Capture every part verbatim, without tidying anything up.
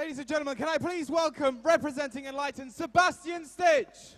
Ladies and gentlemen, can I please welcome, representing Enlighten, Sebastian Stitch.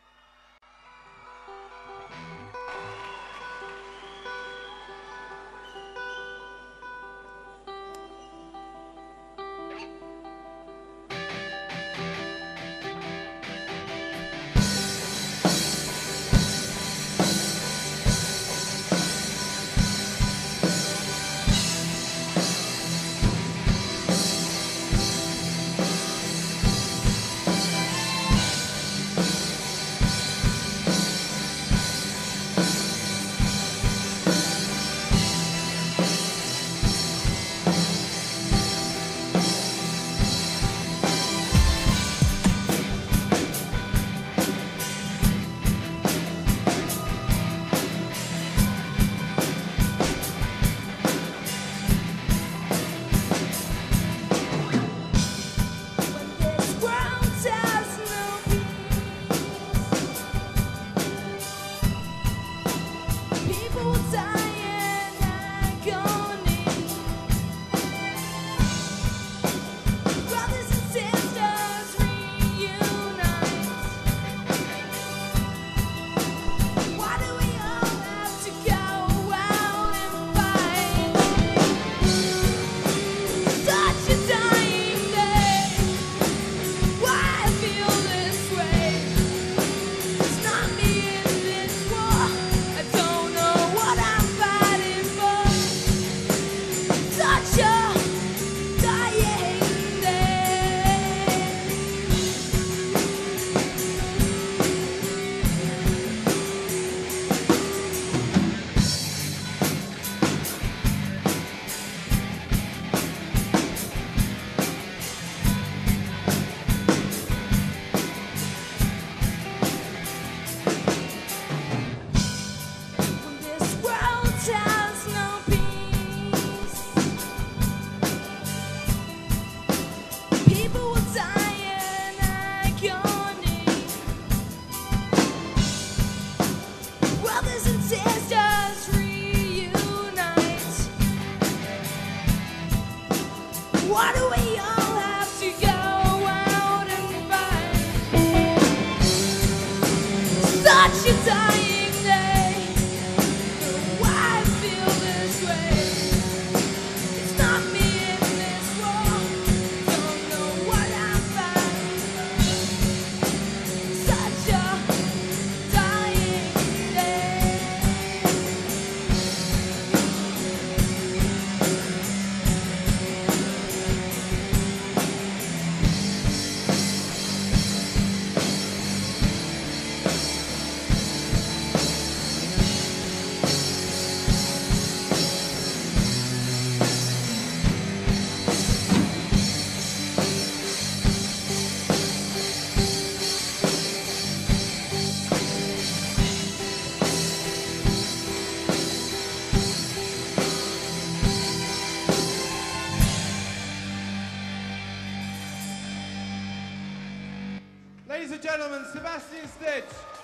Why do we all have to go out and fight such a dying day? Why I feel this way? It's not me in this war. Don't know what I'm fighting. Such a dying day. Ladies and gentlemen, Sebastian Stitch.